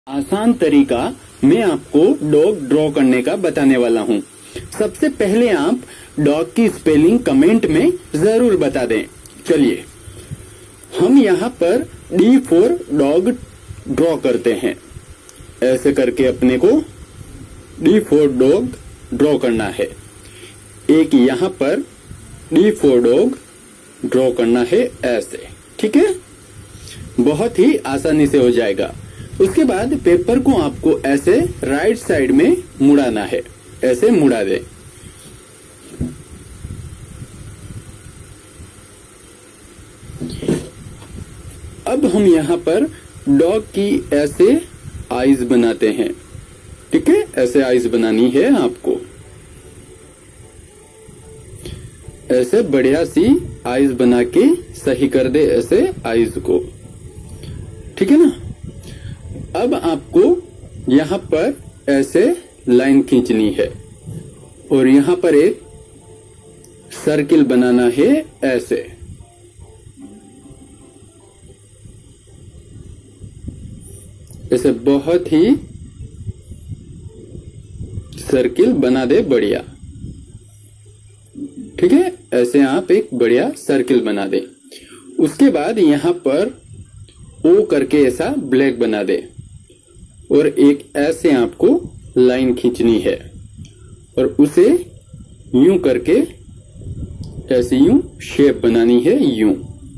आसान तरीका मैं आपको डॉग ड्रॉ करने का बताने वाला हूँ। सबसे पहले आप डॉग की स्पेलिंग कमेंट में जरूर बता दें। चलिए हम यहाँ पर D फॉर डॉग ड्रॉ करते हैं। ऐसे करके अपने को D फॉर डॉग ड्रॉ करना है। एक यहाँ पर D फॉर डॉग ड्रॉ करना है ऐसे, ठीक है। बहुत ही आसानी से हो जाएगा। उसके बाद पेपर को आपको ऐसे राइट साइड में मुड़ाना है। ऐसे मुड़ा दे। अब हम यहाँ पर डॉग की ऐसे आईज बनाते हैं, ठीक है। ऐसे आईज बनानी है आपको। ऐसे बढ़िया सी आईज बना के सही कर दे ऐसे आईज को, ठीक है ना। अब आपको यहाँ पर ऐसे लाइन खींचनी है और यहाँ पर एक सर्किल बनाना है ऐसे। ऐसे बहुत ही सर्किल बना दे बढ़िया, ठीक है। ऐसे आप एक बढ़िया सर्किल बना दे। उसके बाद यहाँ पर ओ करके ऐसा ब्लैक बना दे और एक ऐसे आपको लाइन खींचनी है और उसे यूं करके ऐसे यूं शेप बनानी है यूं,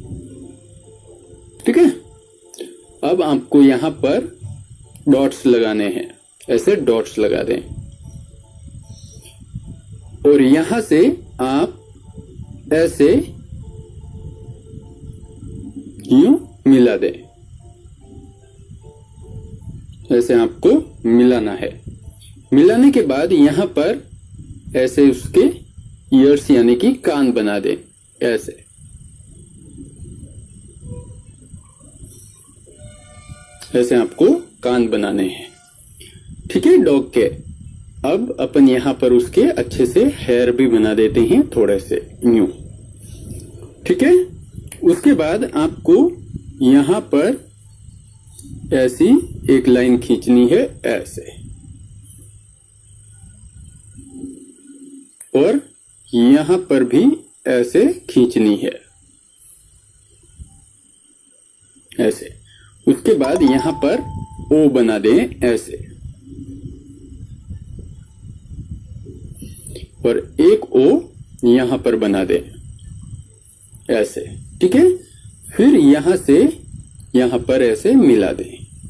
ठीक है। अब आपको यहाँ पर डॉट्स लगाने हैं। ऐसे डॉट्स लगा दें और यहां से आप ऐसे यूं मिला दें। ऐसे आपको मिलाना है। मिलाने के बाद यहाँ पर ऐसे उसके ईयर्स यानी कि कान बना दे ऐसे। ऐसे आपको कान बनाने हैं, ठीक है, डॉग के। अब अपन यहाँ पर उसके अच्छे से हेयर भी बना देते हैं थोड़े से यूं, ठीक है। उसके बाद आपको यहाँ पर ऐसी एक लाइन खींचनी है ऐसे और यहाँ पर भी ऐसे खींचनी है ऐसे। उसके बाद यहाँ पर ओ बना दें ऐसे और एक ओ यहाँ पर बना दें ऐसे, ठीक है। फिर यहाँ से यहाँ पर ऐसे मिला दें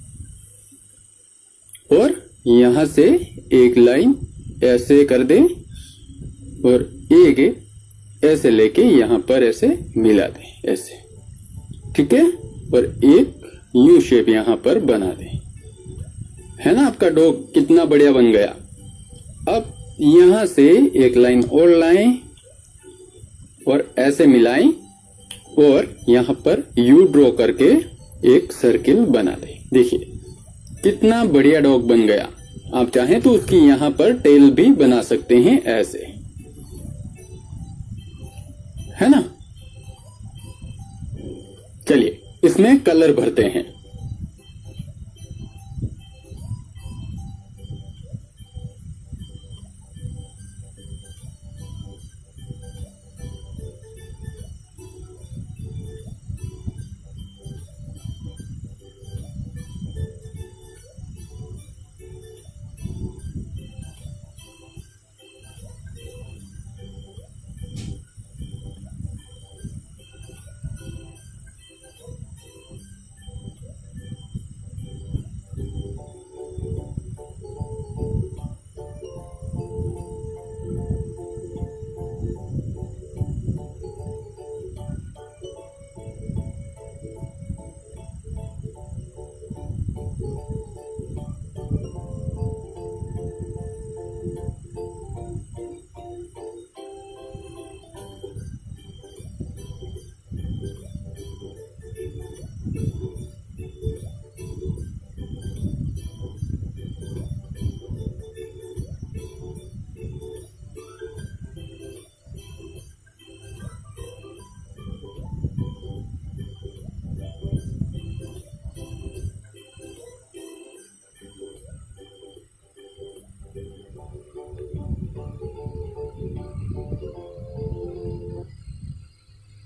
और यहाँ से एक लाइन ऐसे कर दें और एक ऐसे लेके यहाँ पर ऐसे मिला दें ऐसे, ठीक है। और एक यू शेप यहाँ पर बना दें, है ना। आपका डॉग कितना बढ़िया बन गया। अब यहाँ से एक लाइन और लाएं और ऐसे मिलाएं और यहाँ पर यू ड्रॉ करके एक सर्किल बना दें। देखिए कितना बढ़िया डॉग बन गया। आप चाहें तो उसकी यहाँ पर टेल भी बना सकते हैं ऐसे, है ना। चलिए इसमें कलर भरते हैं।